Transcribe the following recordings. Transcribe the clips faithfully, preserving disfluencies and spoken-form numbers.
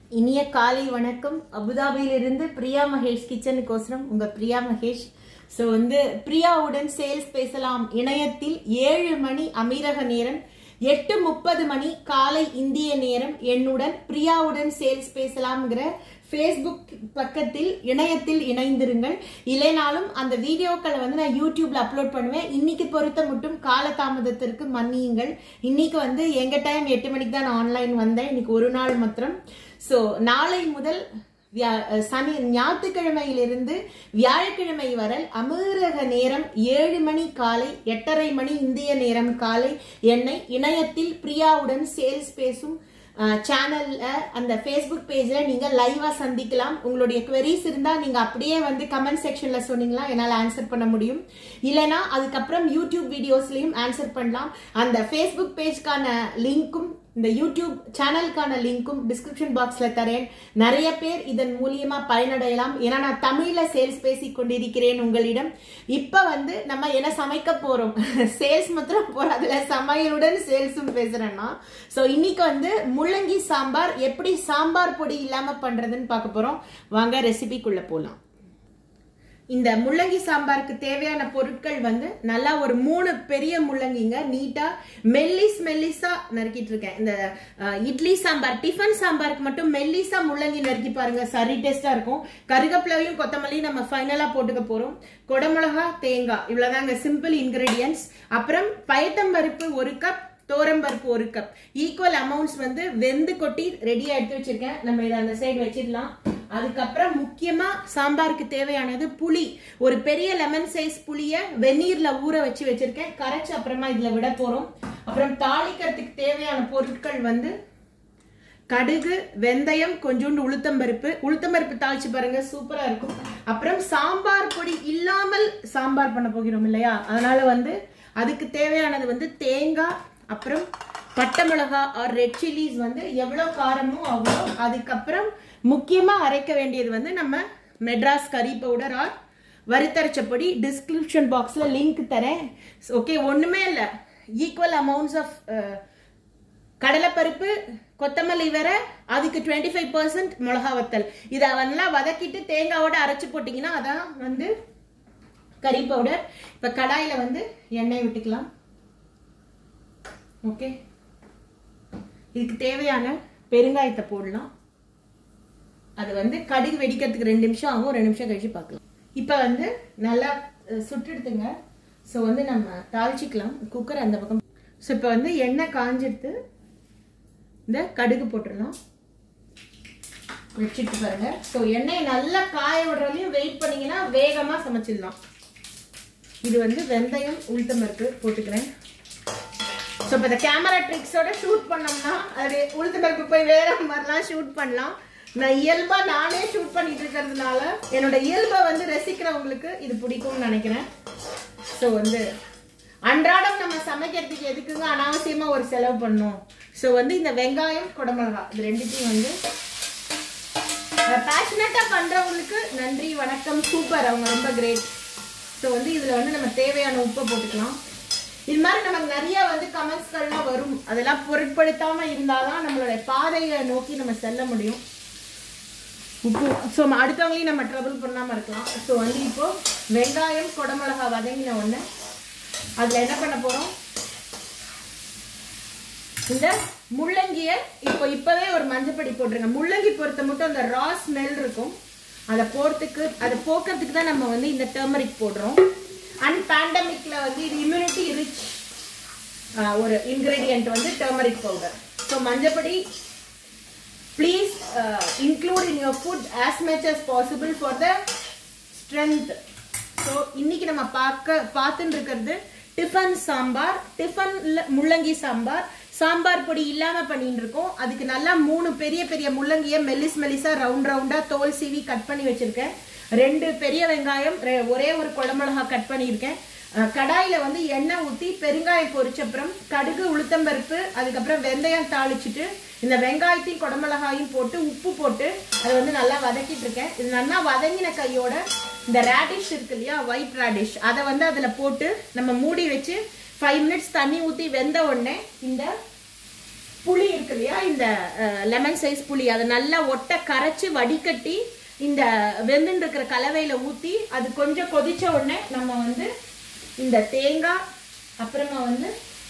இனிய காலை வணக்கம். அபுதாபியிலிருந்து பிரியா மகேஷ் கிச்சனுக்கோசரம் உங்க பிரியா மகேஷ். ஸோ வந்து பிரியாவுடன் சேல்ஸ் பேசலாம் இணையத்தில் ஏழு மணி அமீரக நேரம், எட்டு முப்பது மணி காலை இந்திய நேரம் என்னுடன் பிரியாவுடன் சேல்ஸ் பேசலாம்ங்கிற ஃபேஸ்புக் பக்கத்தில் இணையத்தில் இணைந்திருங்கள். இல்லைனாலும் அந்த வீடியோக்களை வந்து நான் யூடியூப்ல அப்லோட் பண்ணுவேன். இன்னைக்கு பொறுத்த மட்டும் காலதாமதத்திற்கு மன்னியுங்கள். இன்னைக்கு வந்து எங்க டைம் எட்டு மணிக்கு தான் நான் ஆன்லைன் வந்தேன். இன்னைக்கு ஒரு நாள் மாத்திரம். ஸோ நாளை முதல் சனி ஞாயிற்றுக்கிழமையிலிருந்து வியாழக்கிழமை வரை அமீரக நேரம் ஏழு மணி காலை, எட்டரை மணி இந்திய நேரம் காலை என்னை இணையத்தில் பிரியாவுடன் சேல்ஸ் பேசும் சேனல்ல அந்த ஃபேஸ்புக் பேஜ்ல நீங்க லைவா சந்திக்கலாம். உங்களுடைய குவெரிஸ் இருந்தா நீங்க அப்படியே வந்து கமெண்ட் செக்ஷன்ல சொன்னீங்களா என்னால ஆன்சர் பண்ண முடியும். இல்லைன்னா அதுக்கப்புறம் யூடியூப் வீடியோஸ்லயும் ஆன்சர் பண்ணலாம். அந்த ஃபேஸ்புக் பேஜ்க்கான லிங்க்கும் இந்த யூடியூப் சேனலுக்கான லிங்க்கும் டிஸ்கிரிப்ஷன் பாக்ஸ்ல தரேன். நிறைய பேர் இதன் மூலியமா பயனடையலாம். ஏன்னா நான் தமிழ்ல சேல்ஸ் பேசி கொண்டிருக்கிறேன் உங்களிடம். இப்ப வந்து நம்ம என்ன சமைக்க போறோம், சேல்ஸ் மாத்திரம் போறதுல சமையலுடன் சேல்ஸும் பேசுறேன்னா. சோ இன்னைக்கு வந்து முள்ளங்கி சாம்பார் எப்படி சாம்பார் பொடி இல்லாம பண்றதுன்னு பார்க்க போறோம். வாங்க ரெசிபிக்குள்ள போலாம். இந்த முள்ளங்கி சாம்பாருக்கு தேவையான பொருட்கள் வந்து நல்லா ஒரு மூணு பெரிய முள்ளங்கிங்க நீட்டா மெல்லிஸ் மெல்லிசா நறுக்கிட்டு இருக்கேன். இந்த இட்லி சாம்பார் டிஃபன் சாம்பாருக்கு மட்டும் மெல்லிசா முள்ளங்கி நறுக்கி பாருங்க, சரி டேஸ்டா இருக்கும். கருகப்பிலையும் கொத்தமல்லியும் நம்ம ஃபைனலா போட்டுக்க போறோம். கொடமிளகா, தேங்காய், இவ்வளவுதாங்க சிம்பிள் இன்கிரீடியன்ஸ். அப்புறம் பயத்தம்பருப்பு ஒரு கப், தோரம்பருப்பு ஒரு கப், ஈக்குவல் அமௌண்ட்ஸ் வந்து வெந்து கொட்டி ரெடியா எடுத்து வச்சிருக்கேன். நம்ம இதை அந்த சைடு வச்சிடலாம். அதுக்கப்புறம் முக்கியமா சாம்பாருக்கு தேவையானது புளி. ஒரு பெரிய லெமன் சைஸ் புளிய வெந்நீர்ல ஊற வச்சு வச்சிருக்கேன். கரைச்சு அப்புறமா இதுல விட போறோம். அப்புறம் தாளிக்கிறதுக்கு தேவையான பொருட்கள் வந்து கடுகு, வெந்தயம், கொஞ்சோண்டு உளுத்தம்பருப்பு. உளுத்தம்பருப்பு தாளிச்சு பாருங்க, சூப்பரா இருக்கும். அப்புறம் சாம்பார் பொடி இல்லாமல் சாம்பார் பண்ண போகிறோம் இல்லையா, அதனால வந்து அதுக்கு தேவையானது வந்து தேங்காய், அப்புறம் பட்டை மிளகா ஆர் ரெட் சில்லிஸ் வந்து எவ்வளவு காரமோ அவ்வளோ. அதுக்கப்புறம் முக்கியமா அரைக்க வேண்டியது வந்து நம்ம மெட்ராஸ் கறி பவுடர் ஆர் வறுத்தரைச்ச பொடி. டிஸ்கிரிப்ஷன் பாக்ஸ்ல லிங்க் தரேன். ஓகே, ஒண்ணுமே இல்லை, ஈக்குவல் அமௌண்ட்ஸ் ஆஃப் கடலைப்பருப்பு, கொத்தமல்லி வேற, அதுக்கு டுவெண்ட்டி ஃபைவ் பர்சன்ட் மிளகா வத்தல். இதை நல்லா வதக்கிட்டு தேங்காவோட அரைச்சு போட்டீங்கன்னா அதான் வந்து கறி பவுடர். இப்ப கடாயில வந்து எண்ணெய் விட்டுக்கலாம். ஓகே, இதுக்கு தேவையான பெருங்காயத்தை போடலாம். அது வந்து கடுகு வெடிக்கிறதுக்கு ரெண்டு நிமிஷம் ஆகும். ரெண்டு நிமிஷம் கழிச்சு பார்க்கலாம். இப்ப வந்து நல்லா சுட்டுடுத்துங்க. ஸோ வந்து நம்ம தாளிச்சிக்கலாம். குக்கர் அந்த பக்கம். ஸோ இப்போ வந்து எண்ணெய் காஞ்சிடுத்து இந்த கடுகு போட்டுடலாம். வச்சுட்டு பாருங்க. ஸோ எண்ணெய் நல்லா காய விடுறதையும் வெயிட் பண்ணீங்கன்னா வேகமா சமைச்சிடலாம். இது வந்து வெந்தயம், உளுத்தம்பருப்பு போட்டுக்கிறேன். ஸோ இப்போ இந்த கேமரா ட்ரிக்ஸோட ஷூட் பண்ணோம்னா அது உளுத்தம்பருப்பு போய் வேற மாதிரிலாம் ஷூட் பண்ணலாம். நான் இயல்பா நானே ஷூட் பண்ணிட்டு இருக்கிறதுனால என்னோட இயல்பை வந்து ரசிக்கிறவங்களுக்கு இது பிடிக்கும்னு நினைக்கிறேன். ஸோ வந்து அன்றாடம் நம்ம சமைக்கிறதுக்கு எதுக்குங்க அனாவசியமா ஒரு செலவு பண்ணும். ஸோ வந்து இந்த வெங்காயம், குடமிளகா இது ரெண்டுத்தையும் வந்து பேஷனட்டா பண்றவங்களுக்கு நன்றி, வணக்கம், சூப்பர், அவங்க ரொம்ப கிரேட். ஸோ வந்து இதுல வந்து நம்ம தேவையான உப்பை போட்டுக்கலாம். இது மாதிரி நமக்கு நிறைய வந்து கமெண்ட்ஸ்கள்லாம் வரும். அதெல்லாம் பொருட்படுத்தாம இருந்தாதான் நம்மளோட பாதையை நோக்கி நம்ம செல்ல முடியும். உப்பு ஸோ அடுத்தவங்களையும் நம்ம ட்ரபிள் பண்ணாம இருக்கலாம். ஸோ வந்து இப்போ வெங்காயம், குடமிளகா வதங்கின உடனே அதுல என்ன பண்ண போறோம், இந்த முள்ளங்கிய இப்போ இப்பவே ஒரு மஞ்சப்பொடி போட்டுருங்க. முள்ளங்கி பொறுத்த மட்டும் அந்த ரா ஸ்மெல் இருக்கும், அதை போறதுக்கு அதை போக்குறதுக்கு தான் நம்ம வந்து இந்த டர்மரிக் போடுறோம். அண்ட் பேண்டமிக்ல வந்து இது இம்யூனிட்டி ரிச் ஒரு இன்கிரீடியன்ட் வந்து டர்மரிக் பவுடர். ஸோ மஞ்சப்பொடி please include in your food as much as possible for the strength. So இன்னைக்கு நம்ம பார்க்க பார்த்துட்டு இருக்கிறது டிஃபன் சாம்பார். டிஃபன்ல முள்ளங்கி சாம்பார். சாம்பார் பொடி இல்லாம பண்ணிட்டு இருக்கோம். அதுக்கு நல்லா மூணு பெரிய பெரிய முள்ளங்கிய மெல்லிஸ் மெல்லிசா ரவுண்ட் ரவுண்டா தோல் சீவி கட் பண்ணி வச்சிருக்கேன். ரெண்டு பெரிய வெங்காயம், ஒரே ஒரு குடமிளகா கட் பண்ணியிருக்கேன். கடாயில வந்து எண்ணெய் ஊற்றி பெருங்காயம் பொரிச்சப்புறம் கடுகு, உளுத்தம்பருப்பு, அதுக்கப்புறம் வெந்தயம் தாளிச்சுட்டு இந்த வெங்காயத்தையும் குடமிளகாயும் போட்டு உப்பு போட்டு அதை வந்து நல்லா வதக்கிட்டு இருக்கேன். இது நல்லா வதங்கின கையோட இந்த ரேடிஷ் இருக்கு இல்லையா, ஒயிட் ரேடிஷ், அதை வந்து அதுல போட்டு நம்ம மூடி வச்சு ஃபைவ் மினிட்ஸ் தண்ணி ஊற்றி வெந்த உடனே இந்த புளி இருக்கு இல்லையா, இந்த லெமன் சைஸ் புளி, அதை நல்லா ஒட்ட கரைச்சி வடிகட்டி இந்த வெந்துன்னு இருக்கிற கலவையில ஊற்றி அது கொஞ்சம் கொதிச்ச உடனே நம்ம வந்து இந்த தேங்காய், அப்புறமா வந்து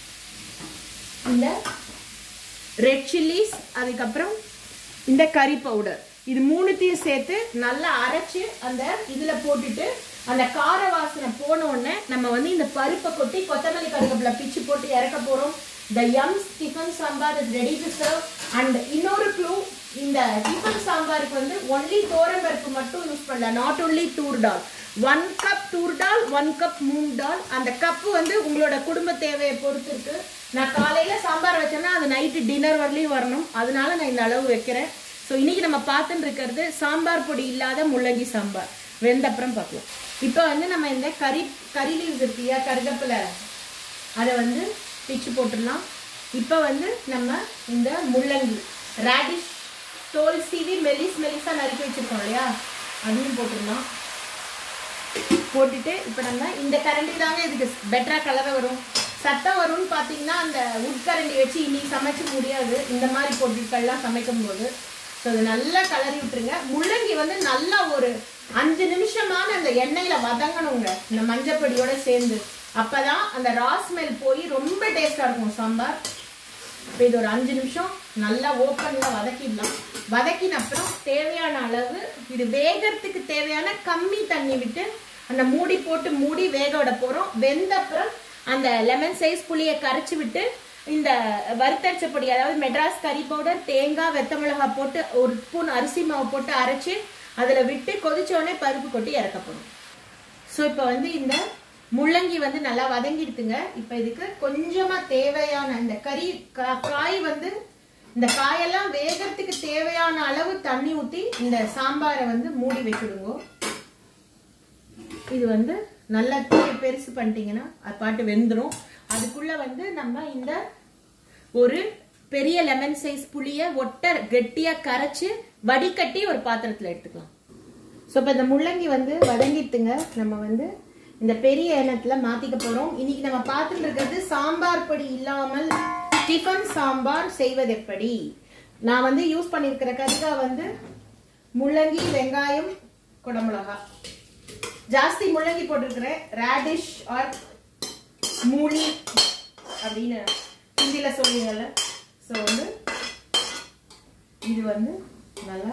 இந்த ரெட் சில்லிஸ், அதுக்கப்புறம் இந்த கறி பவுடர், இது மூணுத்தையும் சேர்த்து நல்லா அரைச்சு அந்த இதுல போட்டுட்டு அந்த கார வாசனை போன உடனே நம்ம வந்து இந்த பருப்பை கொட்டி கொத்தமல்லி கருவேப்பிலை பிச்சு போட்டு இறக்க போறோம். The Yums tiffin sambar is ready to serve. And இன்னொரு க்ளூ, இந்த டிஃபன் சாம்பாருக்கு வந்து ஒன்லி தோரம் பருப்பு மட்டும் யூஸ் பண்ணல, நாட் ஒன்லி தூர் dal. One cup toor dal, one cup moong dal. அந்த கப்பு வந்து உங்களோட குடும்ப தேவையை பொறுத்து இருக்கு. நான் காலையில சாம்பார் வச்சேன்னா அது நைட்டு டின்னர் வரலையும் வரணும், அதனால நான் இந்த அளவு வைக்கிறேன். ஸோ இன்னைக்கு நம்ம பார்த்துட்டு இருக்கிறது சாம்பார் பொடி இல்லாத முள்ளங்கி சாம்பார். வெந்த அப்புறம் பார்க்கலாம். இப்போ வந்து நம்ம இந்த கறி கறி லீவ்ஸ் இருக்கு இல்லையா, கருவேப்பிலை, அதை வந்து பிச்சு போட்டுடலாம். இப்போ வந்து நம்ம இந்த முள்ளங்கி ரேடிஷ் தோல் சீவி மெலிஸ் மெலிஸாக நறுக்கி வச்சுருக்கோம் இல்லையா, அதையும் போட்டுடலாம். போட்டுட்டு இப்போ நம்ம இந்த கரண்டி தாங்க இதுக்கு பெட்டராக கலவை வரும், சத்தம் வரும்னு பார்த்தீங்கன்னா அந்த உட்கரண்டி வச்சு இன்னைக்கு சமைச்சு முடியாது, இந்த மாதிரி பொருட்கள்லாம் சமைக்கும் போது. ஸோ அது நல்லா கலரி விட்டுருங்க. முள்ளங்கி வந்து நல்லா ஒரு அஞ்சு நிமிஷமான அந்த எண்ணெயில வதங்கணுங்க, இந்த மஞ்சப்பொடியோட சேர்ந்து. அப்பதான் அந்த ரா ஸ்மெல் போய் ரொம்ப டேஸ்டா இருக்கும் சாம்பார். இப்போ இது ஒரு அஞ்சு நிமிஷம் நல்லா ஓப்பன்ல வதக்கிடலாம். வதக்கின அப்புறம் தேவையான அளவு, இது வேகறதுக்கு தேவையான கம்மி தண்ணி விட்டு அந்த மூடி போட்டு மூடி வேக விட போறோம். வெந்த அப்புறம் அந்த லெமன் சைஸ் புளியை கரைச்சி விட்டு இந்த வறுத்தரைச்ச பொடி, அதாவது மெட்ராஸ் கறி பவுடர், தேங்காய், வெத்த மிளகாய் போட்டு ஒரு ஸ்பூன் அரிசி மாவு போட்டு அரைச்சி அதில் விட்டு கொதிச்சோடனே பருப்பு கொட்டி இறக்கப்படும். ஸோ இப்போ வந்து இந்த முள்ளங்கி வந்து நல்லா வதங்கிடுதுங்க. இப்போ இதுக்கு கொஞ்சமாக தேவையான இந்த கறி காய் வந்து இந்த காயெல்லாம் வேகத்துக்கு தேவையான அளவு தண்ணி ஊற்றி இந்த சாம்பாரை வந்து மூடி வச்சுடுங்க. இது வந்து நல்லா தீயை பெருசு பண்ணிட்டீங்கன்னா அது பாட்டு வெந்துடும். அதுக்குள்ள வந்து நம்ம இந்த ஒரு பெரிய லெமன் சைஸ் புளிய ஒட்ட கெட்டியா கரைச்சு வடிகட்டி ஒரு பாத்திரத்துல எடுத்துக்கலாம். ஸோ இப்போ இந்த முள்ளங்கி வந்து வதங்கிட்டுங்க, நம்ம வந்து இந்த பெரிய எண்ணத்துல மாத்திக்க போறோம். இன்னைக்கு நம்ம பார்த்துட்டு இருக்கிறது சாம்பார் பொடி இல்லாமல் டிஃபன் சாம்பார் செய்வது எப்படி. நான் வந்து யூஸ் பண்ணிருக்கிற கறிக்காய் வந்து முள்ளங்கி, வெங்காயம், குடமிளகா, ஜாஸ்தி முள்ளங்கி போட்டிருக்கிறேன். ரேடிஷ் ஆர் மூலி அப்படின்னு ஹிந்தியில சொல்லுவீங்கல்ல. ஸோ வந்து இது வந்து நல்லா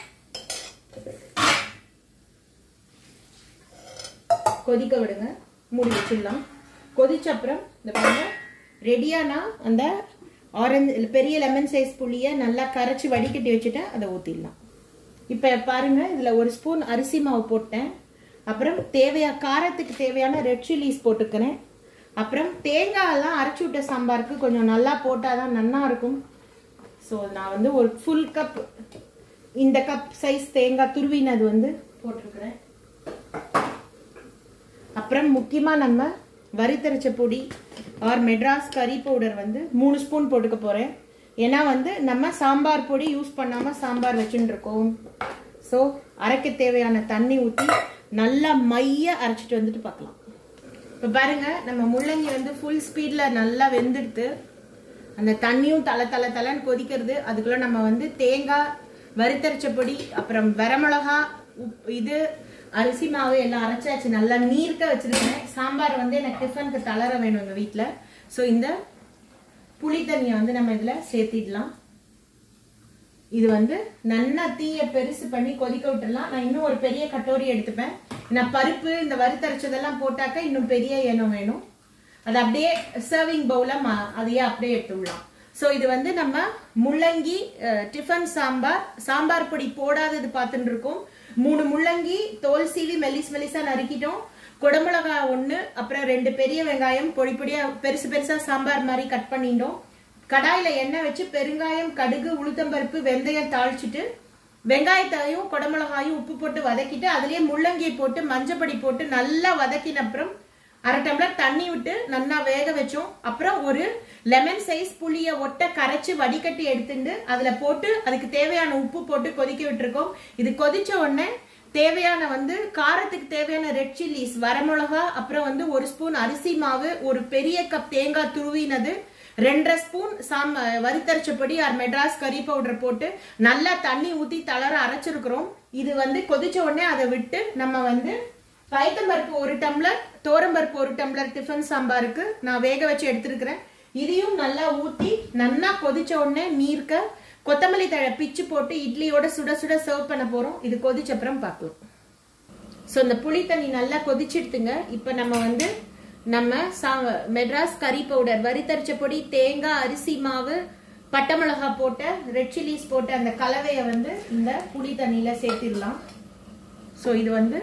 கொதிக்க விடுங்க, மூடி வச்சிடலாம். கொதிச்ச அப்புறம் இந்த பாருங்க ரெடியானா அந்த ஆரஞ்சு பெரிய லெமன் சைஸ் புளியை நல்லா கரைச்சி வடிகட்டி வச்சுட்டேன், அதை ஊற்றிடலாம். இப்போ பாருங்க இதில் ஒரு ஸ்பூன் அரிசி மாவு போட்டேன். அப்புறம் தேவையா காரத்துக்கு தேவையான ரெட் சில்லிஸ் போட்டுக்கிறேன். அப்புறம் தேங்காயெல்லாம் அரைச்சி விட்ட சாம்பாருக்கு கொஞ்சம் நல்லா போட்டால் தான் நல்லா இருக்கும். ஸோ நான் வந்து ஒரு ஃபுல் கப், இந்த கப் சைஸ் தேங்காய் துருவினது வந்து போட்டிருக்கிறேன். அப்புறம் முக்கியமாக நம்ம வறுத்தரைச்ச பொடி ஆர் மெட்ராஸ் கறி பவுடர் வந்து மூணு ஸ்பூன் போட்டுக்க போகிறேன். ஏன்னா வந்து நம்ம சாம்பார் பொடி யூஸ் பண்ணாமல் சாம்பார் வச்சுட்டு இருக்கோம். ஸோ அரைக்க தேவையான தண்ணி ஊற்றி நல்லா மைய அரைச்சிட்டு வந்துட்டு பார்க்கலாம். இப்போ பாருங்க நம்ம முள்ளங்கி வந்து ஃபுல் ஸ்பீடில் நல்லா வெந்துடுது. அந்த தண்ணியும் தலை தலை தலைன்னு கொதிக்கிறது. அதுக்குள்ள நம்ம வந்து தேங்காய், வறுத்தரைச்ச பொடி, அப்புறம் வரமிளகா, உப் இது அரிசி மாவு எல்லாம் அரைச்சாச்சு. நல்லா நீர்க்க வச்சிருக்கேன். சாம்பார் வந்து எனக்கு டிஃபனுக்கு தளர வேணும் எங்கள் வீட்டில். ஸோ இந்த புளி தண்ணியை வந்து நம்ம இதில் சேர்த்திடலாம். இது வந்து நல்லா தீயை பெருசு பண்ணி கொதிக்க விட்டுடலாம். நான் இன்னும் ஒரு பெரிய கட்டோரி எடுத்துப்பேன். நான் பருப்பு இந்த வறுத்தரைச்சதெல்லாம் போட்டாக்க இன்னும் பெரிய ஏனம் வேணும். அது அப்படியே சர்விங் பவுல அதையே அப்படியே எடுத்து விடலாம். ஸோ இது வந்து நம்ம முள்ளங்கி டிஃபன் சாம்பார், சாம்பார் பொடி போடாதது பார்த்துட்டு இருக்கோம். மூணு முள்ளங்கி தோல் சீவி மெல்லிஸ் மெல்லிஸா நறுக்கிட்டோம். குடமிளகா ஒன்று, அப்புறம் ரெண்டு பெரிய வெங்காயம் பொடி பொடியா பெருசு பெருசா சாம்பார் மாதிரி கட் பண்ணிட்டோம். கடாயில எண்ணெய் வச்சு பெருங்காயம், கடுகு, உளுத்தம்பருப்பு, வெந்தயம் தாளிச்சுட்டு வெங்காயத்தையும் குடமிளகாயும் உப்பு போட்டு வதக்கிட்டு அதுலயே முள்ளங்கியை போட்டு மஞ்சப்பொடி போட்டு நல்லா வதக்கின அப்புறம் அரை டம்ளர் தண்ணி விட்டு நல்லா வேக வச்சோம். அப்புறம் ஒரு லெமன் சைஸ் புளிய ஒட்ட கரைச்சு வடிகட்டி எடுத்துட்டு அதுல போட்டு அதுக்கு தேவையான உப்பு போட்டு கொதிக்க விட்டுருக்கோம். இது கொதிச்ச உடனே தேவையான வந்து காரத்துக்கு தேவையான ரெட் சில்லிஸ், வரமிளகா, அப்புறம் வந்து ஒரு ஸ்பூன் அரிசி மாவு, ஒரு பெரிய கப் தேங்காய் துருவினது, ரெண்டரை ஸ்பூன் சாம் வறுத்தரைச்ச பொடி ஆர் மெட்ராஸ் கறி பவுடர் போட்டு நல்லா தண்ணி ஊத்தி தளர அரைச்சிருக்கிறோம். இது வந்து கொதிச்ச உடனே அதை விட்டு நம்ம வந்து பயத்தம்பருப்பு ஒரு டம்ளர், தோரம்பருப்பு ஒரு டம்ளர் டிஃபன் சாம்பாருக்கு நான் வேக வச்சு எடுத்துருக்கிறேன். இதையும் நல்லா ஊத்தி நல்லா கொதிச்ச உடனே நீர்க்க கொத்தமல்லி தழை பிச்சு போட்டு இட்லியோட சுட சுட சர்வ் பண்ண போறோம். இது கொதிச்ச அப்புறம் பார்க்கலாம். ஸோ இந்த புளி தண்ணி நல்லா கொதிச்சிடுத்துங்க. இப்போ நம்ம வந்து நம்ம மெட்ராஸ் கறி பவுடர், வறுத்தரைச்ச பொடி, தேங்காய், அரிசி மாவு, பட்டை மிளகா போட்ட, ரெட் சில்லிஸ் போட்ட அந்த கலவையை வந்து இந்த புளி தண்ணியில சேர்த்திடலாம். ஸோ இது வந்து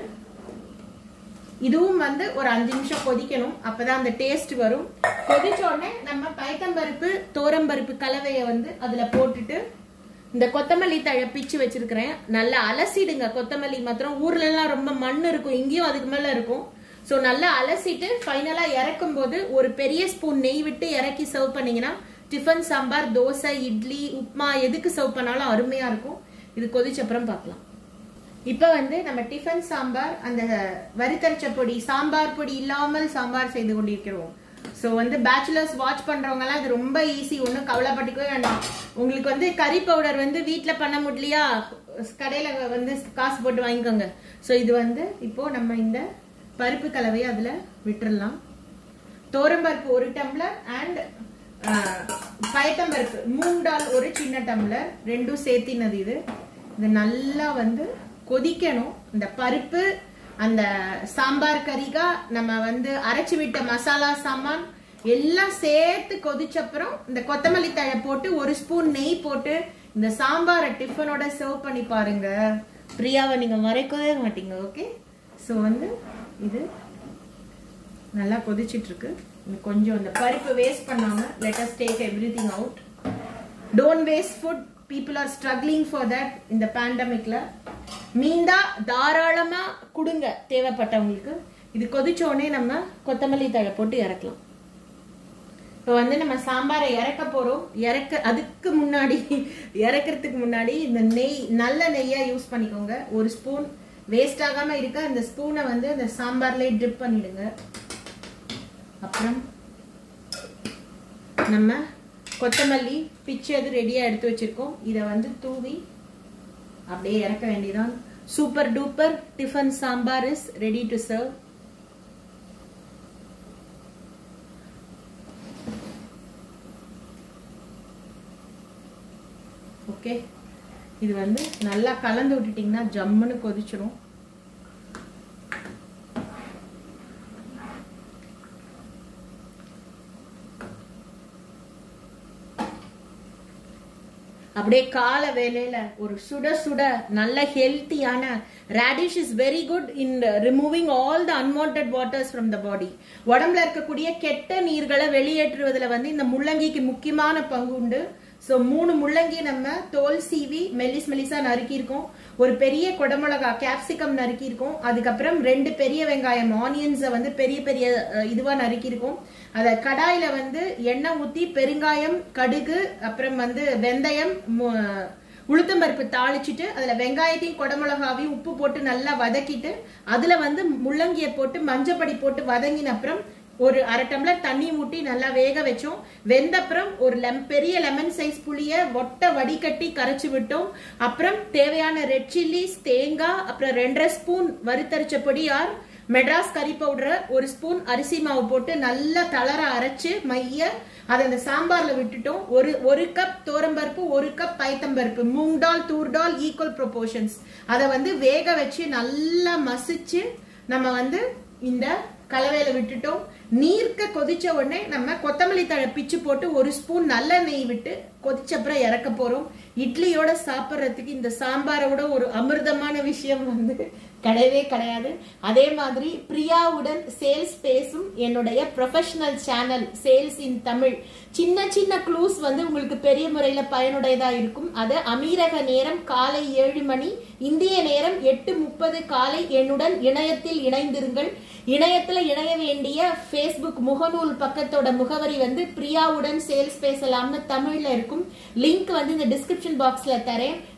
இதுவும் வந்து ஒரு அஞ்சு நிமிஷம் கொதிக்கணும். அப்பதான் அந்த டேஸ்ட் வரும். கொதிச்ச உடனே நம்ம பயத்தம்பருப்பு, தோரம்பருப்பு கலவையை வந்து அதுல போட்டுட்டு இந்த கொத்தமல்லி தழை பிச்சு வச்சிருக்கிறேன். நல்லா அலசிடுங்க. கொத்தமல்லி மாத்திரம் ஊர்ல எல்லாம் ரொம்ப மண் இருக்கும், இங்கேயும் அதுக்கு மேல இருக்கும். ஸோ நல்லா அலசிட்டு ஃபைனலா இறக்கும் போது ஒரு பெரிய ஸ்பூன் நெய் விட்டு இறக்கி சர்வ் பண்ணீங்கன்னா டிஃபன் சாம்பார், தோசை, இட்லி, உப்மா எதுக்கு சர்வ் பண்ணாலும் அருமையா இருக்கும். இது கொதிச்ச அப்புறம் பார்க்கலாம். இப்ப வந்து நம்ம டிஃபன் சாம்பார் அந்த வறுத்தரைச்ச பொடி, சாம்பார் பொடி இல்லாமல் சாம்பார் செய்து கொண்டிருக்கிறோம். ஸோ வந்து பேச்சுலர்ஸ் வாட்ச் பண்றவங்க எல்லாம் இது ரொம்ப ஈஸி, ஒன்றும் கவலைப்பட்டுக்கவே வேண்டாம். உங்களுக்கு வந்து கறி பவுடர் வந்து வீட்டுல பண்ண முடியலையா, கடையில வந்து காசு போட்டு வாங்கிக்கோங்க. ஸோ இது வந்து இப்போ நம்ம இந்த பருப்பு கலவையை அதுல விட்டுறலாம். தோரம்பருப்பு ஒரு டம்ளர் அண்ட் பயத்தம்பருப்பு மூண்டால் ஒரு சின்ன டம்ளர், ரெண்டும் சேர்த்தினது. இது இது நல்லா வந்து கொதிக்கணும். இந்த பருப்பு, அந்த சாம்பார் கறிகா, நம்ம வந்து அரைச்சு விட்ட மசாலா சாமான் எல்லாம் சேர்த்து கொதிச்சப்புறம் இந்த கொத்தமல்லி தழை போட்டு ஒரு ஸ்பூன் நெய் போட்டு இந்த சாம்பாரை டிஃபனோட சர்வ் பண்ணி பாருங்க. பிரியாவை நீங்க மறைக்கவே மாட்டீங்க. ஓகே, ஸோ வந்து இது நல்லா கொதிச்சிட்டு இருக்கு. கொஞ்சம் இந்த பருப்பு வேஸ்ட் பண்ணாம let us take everything out. Don't waste food. People are struggling for that இந்த பேண்டமிக்ல. மீந்தா தாராளமா கொடுங்க தேவைப்பட்டவங்களுக்கு. இது கொதிச்ச உடனே நம்ம கொத்தமல்லி தழை போட்டு இறக்கலாம். இப்போ வந்து நம்ம சாம்பாரை இறக்க போறோம். இறக்க அதுக்கு முன்னாடி இறக்கிறதுக்கு முன்னாடி இந்த நெய், நல்ல நெய்யா யூஸ் பண்ணிக்கோங்க. ஒரு ஸ்பூன் வேஸ்ட் ஆகாம இருக்க இந்த ஸ்பூனை வந்து இந்த சாம்பார்ல டிப் பண்ணிடுங்க. அப்புறம் நம்ம கொத்தமல்லி பிச்சு அது ரெடியா எடுத்து வச்சிருக்கோம். இதை வந்து தூவி அப்படியே இறக்க வேண்டியதான். Super duper tiffin sambar is ready to serve. Okay, இது வந்து நல்லா கலந்து விட்டுட்டீங்கன்னா ஜம்முன்னு கொதிச்சிடும். அப்படியே கால வேலையில ஒரு சுட சுட நல்ல ஹெல்த்தியான radish is very good in removing all the unwanted waters from the body. உடம்புல இருக்கக்கூடிய கெட்ட நீர்களை வெளியேற்றுவதில் வந்து இந்த முள்ளங்கிக்கு முக்கியமான பங்கு உண்டு. ஸோ மூணு முள்ளங்கி நம்ம தோல் சீவி மெல்லிஸ் மெல்லிசா நறுக்கியிருக்கோம். ஒரு பெரிய குடமிளகா கேப்சிகம் நறுக்கியிருக்கோம். அதுக்கப்புறம் ரெண்டு பெரிய வெங்காயம் ஆனியன்ஸை வந்து பெரிய பெரிய இதுவா நறுக்கியிருக்கோம். அதை கடாயில வந்து எண்ணெய் ஊற்றி பெருங்காயம், கடுகு, அப்புறம் வந்து வெந்தயம், உளுத்தம்பருப்பு தாளிச்சிட்டு அதுல வெங்காயத்தையும் குடமிளகாவையும் உப்பு போட்டு நல்லா வதக்கிட்டு அதுல வந்து முள்ளங்கியை போட்டு மஞ்சப்பொடி போட்டு வதங்கின அப்புறம் ஒரு அரை டம்ளர் தண்ணி ஊற்றி நல்லா வேக வச்சோம். வெந்தப்புறம் ஒரு லெம் பெரிய லெமன் சைஸ் புளிய ஒட்ட வடிகட்டி கரைச்சி விட்டோம். அப்புறம் தேவையான ரெட் சில்லிஸ், தேங்காய், அப்புறம் ரெண்டரை ஸ்பூன் வறுத்தரைச்ச பொடி ஆர் மெட்ராஸ் கறி பவுடர், ஒரு ஸ்பூன் அரிசி மாவு போட்டு நல்லா தளர அரைச்சு மைய அதை அந்த சாம்பார்ல விட்டுட்டோம். ஒரு ஒரு கப் தோரம்பருப்பு, ஒரு கப் பயத்தம்பருப்பு, மூங் டால், தூர் டால் ஈக்குவல் ப்ரொபோர்ஷன்ஸ். அதை வந்து வேக வச்சு நல்லா மசிச்சு நம்ம வந்து இந்த கலவையில விட்டுட்டோம். நீர்க்க கொதிச்ச உடனே நம்ம கொத்தமல்லி தழை பிச்சு போட்டு ஒரு ஸ்பூன் நல்ல நெய் விட்டு கொதிச்ச அப்புறம் இறக்க போறோம். இட்லியோட சாப்பிட்றதுக்கு இந்த சாம்பாரோட ஒரு அமிர்தமான விஷயம் வந்து கிடையவே கிடையாது. அதே மாதிரி பிரியாவுடன் சேல்ஸ் பேசும் என்னுடைய professional channel sales in Tamil. சின்ன சின்ன க்ளூஸ் வந்து உங்களுக்கு பெரிய முறையில பயனுடையதா இருக்கும். அது அமீரக நேரம் காலை ஏழு மணி, இந்திய நேரம் எட்டு முப்பது காலை என்னுடன் இணையத்தில் இணைந்திருங்கள். இணையத்துல இணைய வேண்டிய ஃபேஸ்புக் முகநூல் பக்கத்தோட முகவரி வந்து பிரியாவுடன் சேல்ஸ் பேசலாம்னு தமிழ்ல இருக்கும். லிங்க் வந்து இந்த டிஸ்கிரிப்ஷன் பாக்ஸ்ல தரேன்.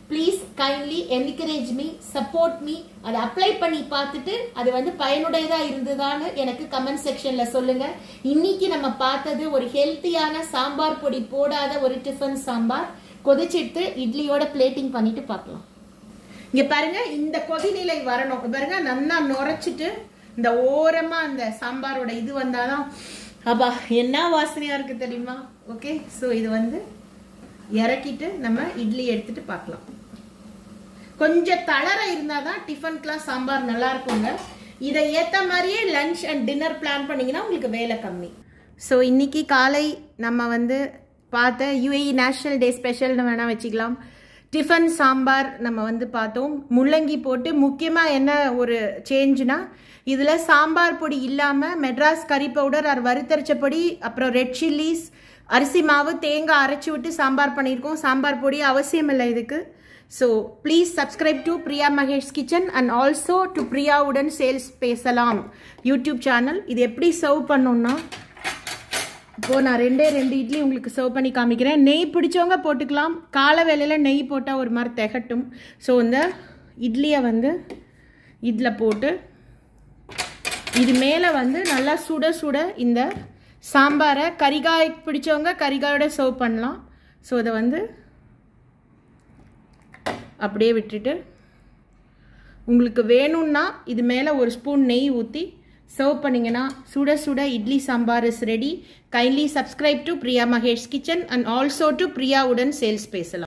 Please kindly encourage me, support me. அதை அப்ளை பண்ணி பார்த்துட்டு அது வந்து பயனுடையதா இருந்ததான்னு எனக்கு கமெண்ட் செக்ஷன்ல சொல்லுங்க. இன்னைக்கு நம்ம பார்த்தது ஒரு ஹெல்த்தியான சாம்பார் பொடி போடாத ஒரு டிஃபன் சாம்பார். கொதிச்சிட்டு இட்லியோட பிளேட்டிங் பண்ணிட்டு பார்க்கலாம். இங்க பாருங்க, இந்த கொதிநிலை வரணும். பாருங்க, நல்லா நுரைச்சிட்டு இந்த ஓரமா அந்த சாம்பாரோட இது வந்தாதான் அப்பா என்ன வாசனையா இருக்கு தெரியுமா? ஓகே, ஸோ இது வந்து இறக்கிட்டு நம்ம இட்லி எடுத்துட்டு பார்க்கலாம். கொஞ்சம் தளர இருந்தாதான் டிஃபனுக்குலாம் சாம்பார் நல்லா இருக்குங்க. இதை ஏற்ற மாதிரியே லஞ்ச் அண்ட் டின்னர் பிளான் பண்ணிங்கன்னா உங்களுக்கு வேலை கம்மி. ஸோ இன்னைக்கு காலை நம்ம வந்து பார்த்த யூஏஇ நேஷனல் டே ஸ்பெஷல்னு வேணால் வச்சுக்கலாம். டிஃபன் சாம்பார் நம்ம வந்து பார்த்தோம். முள்ளங்கி போட்டு முக்கியமாக என்ன ஒரு சேஞ்சுனா, இதில் சாம்பார் பொடி இல்லாமல் மெட்ராஸ் கறி பவுடர் ஆர் வறுத்தரைச்ச பொடி, அப்புறம் ரெட் சில்லிஸ், அரிசி மாவு, தேங்காய் அரைச்சி விட்டு சாம்பார் பண்ணியிருக்கோம். சாம்பார் பொடி அவசியம் இல்லை இதுக்கு. So please subscribe to Priya Mahesh kitchen and also to பிரியாவுடன் சேல்ஸ் பேசலாம் யூடியூப் சேனல். இது எப்படி சர்வ் பண்ணோம்னா, இப்போது நான் ரெண்டே ரெண்டு இட்லி உங்களுக்கு சர்வ் பண்ணி காமிக்கிறேன். நெய் பிடிச்சவங்க போட்டுக்கலாம். காலை வேளையில் நெய் போட்டால் ஒரு மாதிரி திகட்டும். ஸோ இந்த இட்லியை வந்து இதில் போட்டு இது மேலே வந்து நல்லா சுட சுட இந்த சாம்பாரை, கறிகாய் பிடிச்சவங்க கறிகாயோட சர்வ் பண்ணலாம். ஸோ இதை வந்து அப்படியே விட்டுட்டு உங்களுக்கு வேணும்னா இது மேலே ஒரு ஸ்பூன் நெய் ஊற்றி சர்வ் பண்ணிங்கன்னா சுட சுட idli sambar is ready. Kindly subscribe to Priya Mahesh kitchen and also to பிரியாவுடன் சேல்ஸ் பேசலாம்.